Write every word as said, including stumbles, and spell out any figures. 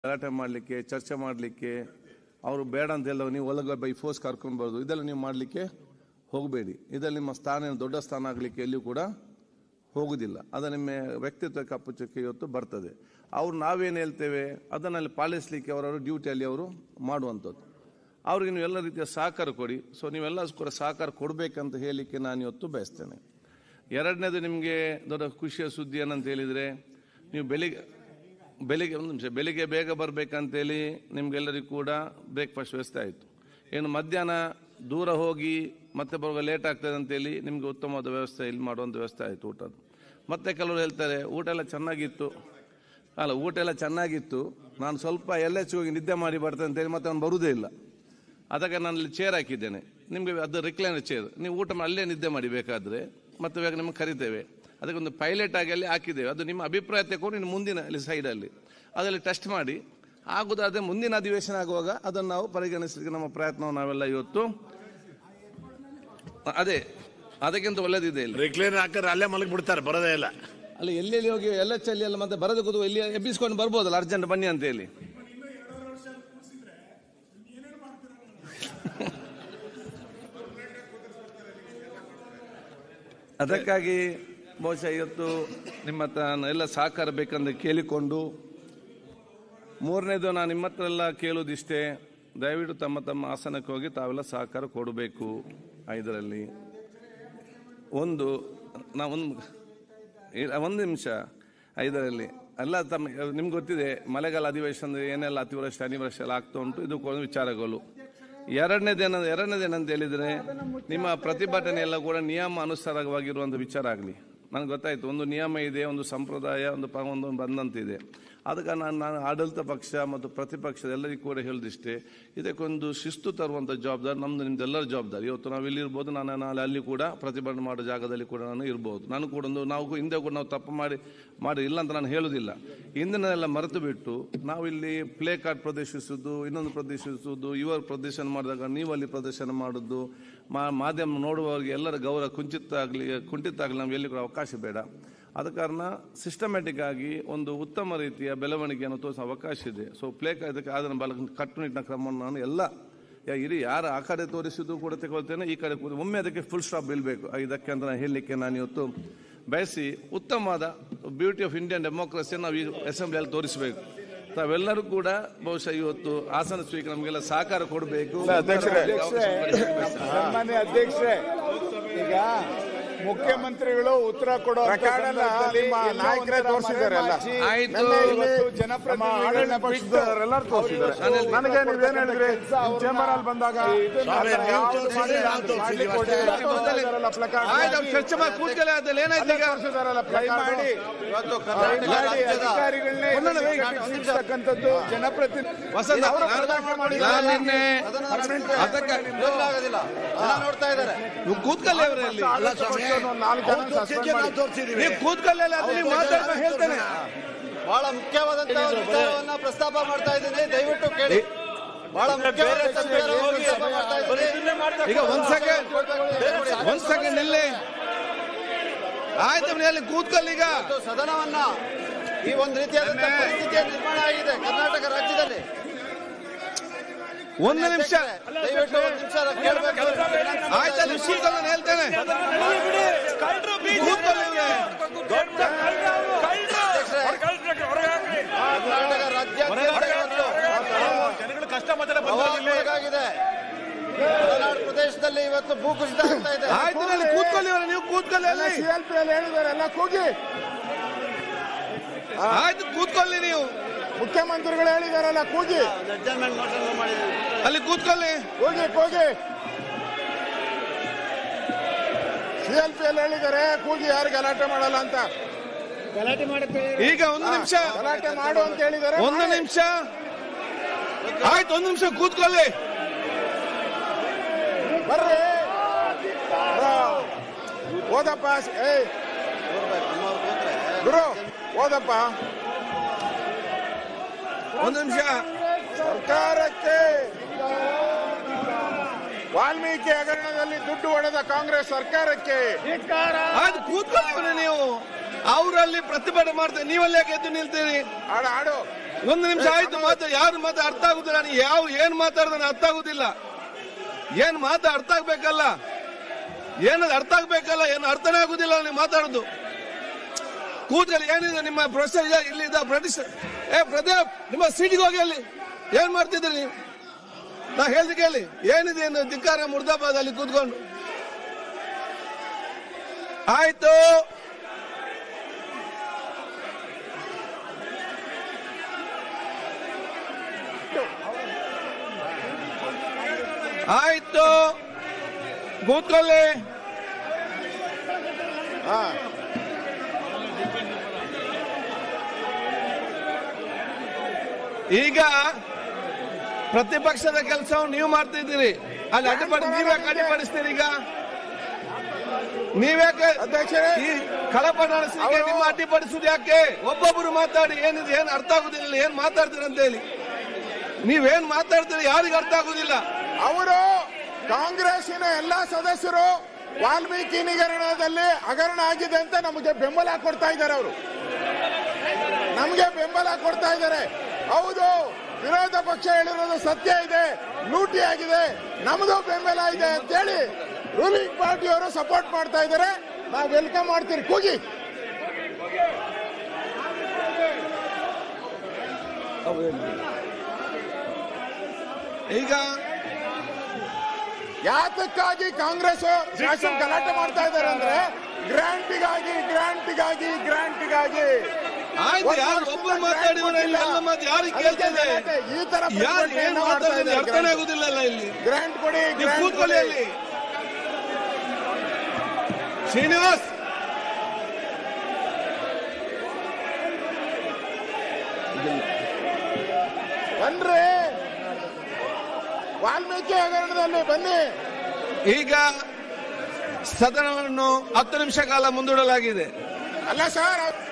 ಗಲಾಟೆ ಮಾಡಲಿಕ್ಕೆ ಚರ್ಚೆ ಮಾಡಲಿಕ್ಕೆ ಅವರು ಬೇಡ ಅಂತೆಲ್ಲ ನೀವು ಒಳಗೆ ಬೈ ಫೋರ್ಸ್ ಕರ್ಕೊಂಡ್ಬಾರ್ದು. ಇದೆಲ್ಲ ನೀವು ಮಾಡಲಿಕ್ಕೆ ಹೋಗಬೇಡಿ. ಇದರಲ್ಲಿ ನಿಮ್ಮ ಸ್ಥಾನ ದೊಡ್ಡ ಸ್ಥಾನ ಆಗಲಿಕ್ಕೆ ಎಲ್ಲಿಯೂ ಕೂಡ ಹೋಗುವುದಿಲ್ಲ. ಅದು ನಿಮ್ಮ ವ್ಯಕ್ತಿತ್ವಕ್ಕೆ ಅಪ್ಪುಚ್ಚಕ್ಕೆ ಇವತ್ತು ಬರ್ತದೆ. ಅವ್ರು ನಾವೇನು ಹೇಳ್ತೇವೆ ಅದನ್ನಲ್ಲಿ ಪಾಲಿಸಲಿಕ್ಕೆ ಅವರವರು ಡ್ಯೂಟಿಯಲ್ಲಿ ಅವರು ಮಾಡುವಂಥದ್ದು. ಅವ್ರಿಗೆ ನೀವು ಎಲ್ಲ ರೀತಿಯ ಸಹಕಾರ ಕೊಡಿ. ಸೊ ನೀವೆಲ್ಲ ಕೂಡ ಸಹಕಾರ ಕೊಡಬೇಕಂತ ಹೇಳಲಿಕ್ಕೆ ನಾನು ಇವತ್ತು ಬಯಸ್ತೇನೆ. ಎರಡನೇದು ನಿಮಗೆ ದೊಡ್ಡ ಖುಷಿಯ ಸುದ್ದಿ ಏನಂತ ಹೇಳಿದರೆ, ನೀವು ಬೆಳಿಗ್ಗೆ ಬೆಳಿಗ್ಗೆ ಒಂದು ನಿಮಿಷ ಬೆಳಿಗ್ಗೆ ಬೇಗ ಬರಬೇಕಂತೇಳಿ ನಿಮಗೆಲ್ಲರಿಗೂ ಕೂಡ ಬ್ರೇಕ್ಫಾಸ್ಟ್ ವ್ಯವಸ್ಥೆ ಆಯಿತು. ಏನು ಮಧ್ಯಾಹ್ನ ದೂರ ಹೋಗಿ ಮತ್ತೆ ಬರುವಾಗ ಲೇಟ್ ಆಗ್ತದೆ ಅಂತೇಳಿ ನಿಮಗೆ ಉತ್ತಮವಾದ ವ್ಯವಸ್ಥೆ ಇಲ್ಲಿ ಮಾಡುವಂಥ ವ್ಯವಸ್ಥೆ ಆಯಿತು ಊಟದ್ದು. ಮತ್ತೆ ಕೆಲವರು ಹೇಳ್ತಾರೆ ಊಟ ಎಲ್ಲ ಚೆನ್ನಾಗಿತ್ತು, ಅಲ್ಲ ಊಟ ಎಲ್ಲ ಚೆನ್ನಾಗಿತ್ತು, ನಾನು ಸ್ವಲ್ಪ ಎಲ್ಲೆಚ್ಚು ಹೋಗಿ ನಿದ್ದೆ ಮಾಡಿ ಬರ್ತೇನೆ ಅಂತೇಳಿ ಮತ್ತೆ ಅವ್ನು ಬರುವುದೇ ಇಲ್ಲ. ಅದಕ್ಕೆ ನಾನು ಇಲ್ಲಿ ಚೇರ್ ಹಾಕಿದ್ದೇನೆ ನಿಮಗೆ, ಅದು ರಿಕ್ಲೈನರ್ ಚೇರ್. ನೀವು ಊಟ ಅಲ್ಲೇ ನಿದ್ದೆ ಮಾಡಿ ಬೇಕಾದರೆ ಮತ್ತೆ ಬೇಗ ನಿಮಗೆ ಕರಿತೇವೆ. ಅದಕ್ಕೊಂದು ಪೈಲಟ್ ಆಗಿ ಅಲ್ಲಿ ಹಾಕಿದ್ದೇವೆ. ಅದು ನಿಮ್ಮ ಅಭಿಪ್ರಾಯ ತಗೊಂಡು ಇನ್ನು ಮುಂದಿನ ಅಲ್ಲಿ ಸೈಡಲ್ಲಿ ಅದರಲ್ಲಿ ಟೆಸ್ಟ್ ಮಾಡಿ ಆಗುದಾದರೆ ಮುಂದಿನ ಅಧಿವೇಶನ ಆಗುವಾಗ ಅದನ್ನು ನಾವು ಪರಿಗಣಿಸಲಿಕ್ಕೆ ನಮ್ಮ ಪ್ರಯತ್ನವನ್ನು ನಾವೆಲ್ಲ ಇವತ್ತು ಅದೇ ಅದಕ್ಕಿಂತ ಒಳ್ಳೇದಿದೆ. ಇಲ್ಲಿ ರಿಕ್ಲೈನರ್ ಹಾಕಿದ್ರೆ ಅಲ್ಲೇ ಮಲಗಿ ಬಿಡ್ತಾರೆ, ಬರೋದೇ ಇಲ್ಲ. ಅಲ್ಲಿ ಎಲ್ಲೆಲ್ಲಿ ಹೋಗಿ ಎಲ್ಲ ಚಲ್ಲಿ ಎಲ್ಲ ಮತ್ತೆ ಬರೋದು ಕೂತು ಇಲ್ಲಿ ಎಬ್ಬಿಸ್ಕೊಂಡು ಬರ್ಬೋದಲ್ಲ, ಅರ್ಜೆಂಟ್ ಬನ್ನಿ ಅಂತ ಹೇಳಿ. ಅದಕ್ಕಾಗಿ ಬಹುಶಃ ಇವತ್ತು ನಿಮ್ಮ ಹತ್ರ ಎಲ್ಲ ಸಹಕಾರ ಬೇಕಂತ ಕೇಳಿಕೊಂಡು, ಮೂರನೇದು ನಾನು ನಿಮ್ಮ ಹತ್ರ ಎಲ್ಲ ಕೇಳೋದಿಷ್ಟೇ, ದಯವಿಟ್ಟು ತಮ್ಮ ತಮ್ಮ ಆಸನಕ್ಕೆ ಹೋಗಿ ತಾವೆಲ್ಲ ಸಹಕಾರ ಕೊಡಬೇಕು. ಐದರಲ್ಲಿ ಒಂದು ನಾ ಒಂದು ಒಂದು ನಿಮಿಷ ಐದರಲ್ಲಿ ಎಲ್ಲ ತಮ್ಮ ನಿಮ್ಗೆ ಗೊತ್ತಿದೆ ಮಳೆಗಾಲ ಅಧಿವೇಶನ ಏನೆಲ್ಲ ಅತಿವೃಷ್ಟಿ ಅನಿವೃಷ್ಟಿ ಎಲ್ಲ ಆಗ್ತಾ ಉಂಟು. ಇದು ವಿಚಾರಗಳು. ಎರಡನೇದೇನ ಎರಡನೇದೇನಂತ ಹೇಳಿದರೆ, ನಿಮ್ಮ ಪ್ರತಿಭಟನೆ ಎಲ್ಲ ಕೂಡ ನಿಯಮ ಅನುಸಾರವಾಗಿರುವಂಥ ವಿಚಾರ ಆಗಲಿ. ನನಗೆ ಗೊತ್ತಾಯಿತು ಒಂದು ನಿಯಮ ಇದೆ, ಒಂದು ಸಂಪ್ರದಾಯ, ಒಂದು ಪ ಒಂದು ಬಂದಂತಿದೆ. ಅದಕ್ಕೆ ನಾನು ನಾನು ಆಡಳಿತ ಪಕ್ಷ ಮತ್ತು ಪ್ರತಿಪಕ್ಷದ ಎಲ್ಲರಿಗೂ ಕೂಡ ಹೇಳಿದಿಷ್ಟೇ, ಇದಕ್ಕೊಂದು ಶಿಸ್ತು ತರುವಂಥ ಜವಾಬ್ದಾರಿ ನಮ್ಮದು, ನಿಮ್ದೆಲ್ಲರ ಜವಾಬ್ದಾರಿ. ಇವತ್ತು ನಾವು ಇಲ್ಲಿರ್ಬೋದು, ನಾನು ನಾಳೆ ಅಲ್ಲಿ ಕೂಡ ಪ್ರತಿಭಟನೆ ಮಾಡೋ ಜಾಗದಲ್ಲಿ ಕೂಡ ನಾನು ಇರ್ಬೋದು. ನಾನು ಕೂಡ ಒಂದು ನಾವು ಹಿಂದೆ ಕೂಡ ನಾವು ತಪ್ಪು ಮಾಡಿ ಮಾಡಿ ಇಲ್ಲ ಅಂತ ನಾನು ಹೇಳೋದಿಲ್ಲ. ಹಿಂದಿನೆಲ್ಲ ಮರೆತು ಬಿಟ್ಟು ನಾವು ಇಲ್ಲಿ ಪ್ಲೇ ಕಾರ್ಡ್ ಪ್ರದರ್ಶಿಸೋದು, ಇನ್ನೊಂದು ಪ್ರದರ್ಶಿಸೋದು, ಇವರು ಪ್ರದರ್ಶನ ಮಾಡಿದಾಗ ನೀವು ಅಲ್ಲಿ ಪ್ರದರ್ಶನ ಮಾಡೋದು, ಮಾ ಮಾಧ್ಯಮ ನೋಡುವವರಿಗೆ ಎಲ್ಲರ ಗೌರವ ಕುಂಠಿತ ಆಗಲಿ ಕುಂಠಿತ ಆಗಲಿ ನಮ್ಗೆ ಎಲ್ಲಿ ಕೂಡ ಅವಕಾಶ ಬೇಡ. ಆದ ಕಾರಣ ಸಿಸ್ಟಮ್ಯಾಟಿಕ್ ಆಗಿ ಒಂದು ಉತ್ತಮ ರೀತಿಯ ಬೆಳವಣಿಗೆಯನ್ನು ತೋರಿಸೋ ಅವಕಾಶ ಇದೆ. ಸೊ ಪ್ಲೇ ಇದಕ್ಕೆ ಅದನ್ನು ಬಲ ಕಟ್ಟುನಿಟ್ಟಿನ ಕ್ರಮವನ್ನು ನಾನು ಎಲ್ಲ ಇಡೀ ಯಾರು ಆ ಕಡೆ ತೋರಿಸಿದ್ದು ಕೂಡ ತಗೊಳ್ತೇನೆ, ಈ ಕಡೆ ಒಮ್ಮೆ ಅದಕ್ಕೆ ಫುಲ್ ಸ್ಟಾಪ್ ಬೀಳಬೇಕು. ಇದಕ್ಕೆ ಅಂತ ನಾನು ಹೇಳಲಿಕ್ಕೆ ನಾನು ಇವತ್ತು ಬಯಸಿ, ಉತ್ತಮವಾದ ಬ್ಯೂಟಿ ಆಫ್ ಇಂಡಿಯನ್ ಡೆಮೋಕ್ರಸಿಯನ್ನು ನಾವು ಈ ಅಸೆಂಬ್ಲಿಯಲ್ಲಿ ತೋರಿಸಬೇಕು. ತಾವೆಲ್ಲರೂ ಕೂಡ ಬಹುಶಃ ಇವತ್ತು ಆಸನ ಸ್ವೀಕಾರ ನಮಗೆಲ್ಲ ಸಹಕಾರ ಕೊಡಬೇಕು. ಅಧ್ಯಕ್ಷರೇ, ಈಗ ಮುಖ್ಯಮಂತ್ರಿಗಳು ಉತ್ತರ ಕೊಡೋ ನಾಯಕರೇ ತೋರಿಸಿದ್ದಾರೆ, ಜನಪ್ರತಿನಿಧಿಗಳನ್ನ ಪಕ್ಷದವರೆಲ್ಲರೂ ತೋರಿಸಿದ್ದಾರೆ. ನನಗೆ ನೀವೇನ್ ಹೇಳಿದ್ರಿ ಚೇಂಬರ್ ಅಲ್ಲಿ ಬಂದಾಗ ಅಧಿಕಾರಿಗಳನ್ನೇ ಜನಪ್ರತಿನಿಧಿ ನೋಡ್ತಾ ಇದ್ದಾರೆ. ಕೂತ್ಕಲ್ಲೇ ಅವರಲ್ಲಿ ಹೇಳ್ತೇನೆ, ಬಹಳ ಮುಖ್ಯವಾದಂತಹ ವಿಚಾರವನ್ನ ಪ್ರಸ್ತಾಪ ಮಾಡ್ತಾ ಇದ್ದೀನಿ, ದಯವಿಟ್ಟು ಕೇಳಿ. ಬಹಳ ಮುಖ್ಯವಾದ ಈಗ ಒಂದ್ ಸೆಕೆಂಡ್ ಒಂದ್ ಸೆಕೆಂಡ್ ಇಲ್ಲಿ ಆಯ್ತು, ಅಲ್ಲಿ ಕೂತ್ಕೊಳ್ಳಿ. ಈಗ ಸದನವನ್ನ ಈ ಒಂದು ರೀತಿಯಾದಂತಹ ಪರಿಸ್ಥಿತಿಯ ನಿರ್ಮಾಣ ಆಗಿದೆ ಕರ್ನಾಟಕ ರಾಜ್ಯದಲ್ಲಿ. ಒಂದು ನಿಮಿಷ ದಯವಿಟ್ಟು ಒಂದು ನಿಮಿಷ ಕೇಳಬೇಕು. ಆಯ್ತು, ಅಲ್ಲಿ ಕೂತ್ಕೊಳ್ಳಿ ಹೇಳ್ತೇನೆ. ಕರ್ನಾಟಕ ರಾಜ್ಯಾದ್ಯಂತ ಮಲೆನಾಡು ಪ್ರದೇಶದಲ್ಲಿ ಇವತ್ತು ಭೂಕುಸಿತ ಆಗ್ತಾ ಇದೆ. ಆಯ್ತು, ಅಲ್ಲಿ ಕೂತ್ಕೊಳ್ಳಿ, ನೀವು ಕೂತ್ಕೊಳ್ಳಿ. ಅಲ್ಲಿ ಹೇಳಿದ್ದಾರೆ ಎಲ್ಲ ಕೂಗಿ. ಆಯ್ತು, ಕೂತ್ಕೊಳ್ಳಿ. ನೀವು ಮುಖ್ಯಮಂತ್ರಿಗಳು ಹೇಳಿದಾರಲ್ಲ ಕೂಗಿ, ಅಲ್ಲಿ ಕೂತ್ಕೊಳ್ಳಿ. ಹೋಗಿ ಹೋಗಿ ಸಿಎಲ್ಪಿ ಅಲ್ಲಿ ಹೇಳಿದ್ದಾರೆ ಕೂಗಿ, ಯಾರು ಗಲಾಟೆ ಮಾಡಲ್ಲ ಅಂತ. ಗಲಾಟೆ ಮಾಡುತ್ತೆ ಈಗ ಒಂದು ನಿಮಿಷ ಗಲಾಟೆ ಮಾಡು ಅಂತ ಹೇಳಿದ್ದಾರೆ. ಒಂದು ನಿಮಿಷ ಆಯ್ತು, ಒಂದು ನಿಮಿಷ ಕೂತ್ಕೊಳ್ಳಿ. ಬರ್ರಿ ಓದಪ್ಪ, ಏ ಗುರು ಓದಪ್ಪ. ಒಂದು ನಿಮಿಷ. ಸರ್ಕಾರಕ್ಕೆ ವಾಲ್ಮೀಕಿ ಹಗರಣದಲ್ಲಿ ದುಡ್ಡು ಹೊಡೆದ ಕಾಂಗ್ರೆಸ್ ಸರ್ಕಾರಕ್ಕೆ ಅದು ಕೂತ್ಕೊಳ್ಳಿ ನೀವು. ಅವರಲ್ಲಿ ಪ್ರತಿಭಟನೆ ಮಾಡ್ತಾರೆ, ನೀವಲ್ಲಿ ಯಾಕೆ ಎದ್ದು ನಿಲ್ತೀರಿ? ಆಡು ಆಡು ಒಂದು ನಿಮಿಷ ಆಯ್ತು. ಮಾತು ಯಾರು ಮಾತು ಅರ್ಥ ಆಗುದಿಲ್ಲ. ನೀವು ಯಾವ ಏನ್ ಮಾತಾಡ್ದಾನೆ ಅರ್ಥ ಆಗುದಿಲ್ಲ. ಏನ್ ಮಾತು ಅರ್ಥ ಆಗ್ಬೇಕಲ್ಲ, ಏನದು ಅರ್ಥ ಆಗ್ಬೇಕಲ್ಲ, ಏನು ಅರ್ಥನೇ ಆಗುದಿಲ್ಲ ನೀವು ಮಾತಾಡೋದು. ಕೂತ್ರಲ್ಲಿ ಏನಿದೆ ನಿಮ್ಮ ಪ್ರೊಫೆಸರ್ ಇಲ್ಲಿ ಇದ್ದ ಪ್ರೊಡ್ಯೂಸರ್ ಏ ಪ್ರದೀಪ್, ನಿಮ್ಮ ಸೀಟಿಗೆ ಹೋಗಿ ಅಲ್ಲಿ ಏನ್ ಮಾಡ್ತಿದ್ರಿ ನೀವು? ನಾ ಹೇಳ್ದೆ ಕೇಳಿ, ಏನಿದೆ ಏನು ಧಿಕ್ಕಾರ ಮುರ್ದಾಬಾದ್ ಅಲ್ಲಿ ಕೂತ್ಕೊಂಡು. ಆಯ್ತು, ಆಯ್ತು, ಕೂತ್ಕೊಳ್ಳಿ. ಹಾ ಈಗ ಪ್ರತಿಪಕ್ಷದ ಕೆಲಸವನ್ನು ನೀವು ಮಾಡ್ತಿದ್ದೀರಿ, ಅಲ್ಲಿ ಅಡ್ಡಿಪಡಿ ನೀವ್ಯಾಕೆ ಅಡ್ಡಿಪಡಿಸ್ತೀರಿ? ಈಗ ನೀವ್ಯಾಕೆ ಅಧ್ಯಕ್ಷರೇ ಈ ಕಳಪ ನಡೆಸಲಿಕ್ಕೆ ನಿಮ್ಮ ಅಡ್ಡಿಪಡಿಸುದು ಯಾಕೆ? ಒಬ್ಬೊಬ್ಬರು ಮಾತಾಡಿ ಏನಿದೆ ಏನ್ ಅರ್ಥ ಆಗುದಿಲ್ಲ, ಏನ್ ಮಾತಾಡ್ತೀರಿ ಅಂತ ಹೇಳಿ. ನೀವೇನ್ ಮಾತಾಡ್ತೀರಿ ಯಾರಿಗೂ ಅರ್ಥ ಆಗುದಿಲ್ಲ. ಅವರು ಕಾಂಗ್ರೆಸ್ಸಿನ ಎಲ್ಲಾ ಸದಸ್ಯರು ವಾಲ್ಮೀಕಿ ನಿಗರಣದಲ್ಲಿ ಹಗರಣ ಆಗಿದೆ ಅಂತ ನಮಗೆ ಬೆಂಬಲ ಕೊಡ್ತಾ ಇದ್ದಾರೆ. ಅವರು ನಮಗೆ ಬೆಂಬಲ ಕೊಡ್ತಾ ಇದ್ದಾರೆ. ಹೌದು, ವಿರೋಧ ಪಕ್ಷ ಹೇಳಿರೋದು ಸತ್ಯ ಇದೆ, ಲೂಟಿ ಆಗಿದೆ, ನಮಗೂ ಬೆಂಬಲ ಇದೆ ಅಂತೇಳಿ ರೂಲಿಂಗ್ ಪಾರ್ಟಿಯವರು ಸಪೋರ್ಟ್ ಮಾಡ್ತಾ ಇದ್ದಾರೆ. ನಾವು ವೆಲ್ಕಮ್ ಮಾಡ್ತೀರಿ. ಕೂಗಿ. ಈಗ ಯಾತಕ್ಕಾಗಿ ಕಾಂಗ್ರೆಸ್ ಶಾಸನ ಗಲಾಟೆ ಮಾಡ್ತಾ ಇದ್ದಾರೆ ಅಂದ್ರೆ ಗ್ರಾಂಟಿಗಾಗಿ ಗ್ರಾಂಟಿಗಾಗಿ ಗ್ರಾಂಟಿಗಾಗಿ ಆಯ್ತು, ಯಾರು ಒಬ್ಬರು ಮಾತಾಡಿದ್ರೆ ಎಲ್ಲ ಮಾತು ಯಾರಿಗೆ ಕೇಳ್ತದೆ? ಈ ತರ ಯಾರು ಏನ್ ಮಾತಾಡಿದ್ರೆ ಅರ್ಥನೇ ಆಗುದಿಲ್ಲ ಇಲ್ಲಿ. ಗ್ರಾಂಟ್ ಕೊಡಿ, ನೀವು ಗ್ರಾಂಟ್ ಕೂತ್ಕೊಳ್ಳಿ ಕೊಡಿ. ಅಲ್ಲಿ. ಶ್ರೀನಿವಾಸ್, ಬನ್ರಿ, ವಾಲ್ಮೀಕಿ ಹಗರಣದಲ್ಲಿ ಬನ್ನಿ. ಈಗ ಸದನವನ್ನು ಹತ್ತು ನಿಮಿಷ ಕಾಲ ಮುಂದೂಡಲಾಗಿದೆ. ಅಲ್ಲ ಸರ್,